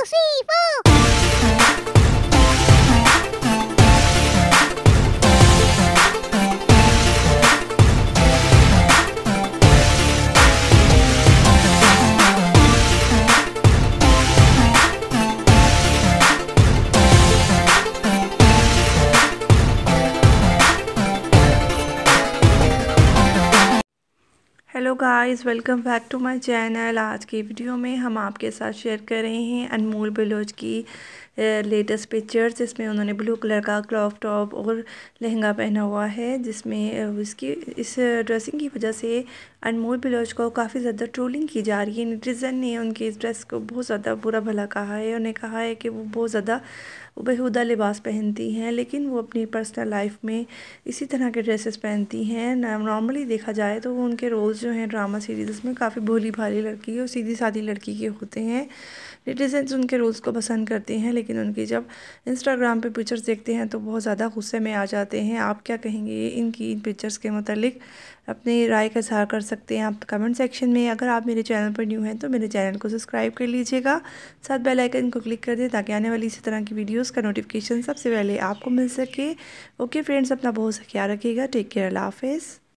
three, four. Hello guys, welcome back to my channel. आज की video में हम आपके साथ शेयर कर रहे हैं अनमोल बलोच की लेटेस्ट पिक्चर्स। इसमें उन्होंने ब्लू कलर का क्रॉप टॉप और लहंगा पहना हुआ है, जिसमें उसकी इस ड्रेसिंग की वजह से अनमोल बलोच को काफ़ी ज़्यादा ट्रोलिंग की जा रही है। नेटिज़न ने उनकी इस ड्रेस को बहुत ज़्यादा बुरा भला कहा है। उन्हें कहा है कि वो बहुत ज़्यादा बेहुदा लिबास पहनती हैं, लेकिन वो अपनी पर्सनल लाइफ में इसी तरह के ड्रेसेस पहनती हैं। नॉर्मली देखा जाए तो वो उनके रोल्स जो हैं ड्रामा सीरीज़ में काफ़ी भोली भाली लड़की और सीधी सादी लड़की के होते हैं। नेटिज़न्स उनके रोल्स को पसंद करते हैं, लेकिन उनकी जब इंस्टाग्राम पे पिक्चर्स देखते हैं तो बहुत ज़्यादा गुस्से में आ जाते हैं। आप क्या कहेंगे इनकी इन पिक्चर्स के मुतालिक? अपनी राय का इज़हार कर सकते हैं आप कमेंट सेक्शन में। अगर आप मेरे चैनल पर न्यू हैं तो मेरे चैनल को सब्सक्राइब कर लीजिएगा, साथ बेल आइकन को क्लिक कर दें ताकि आने वाली इसी तरह की वीडियोस का नोटिफिकेशन सबसे पहले आपको मिल सके। ओके फ्रेंड्स, अपना बहुत सा ख्याल रखिएगा। टेक केयर, अल्लाह हाफिज़।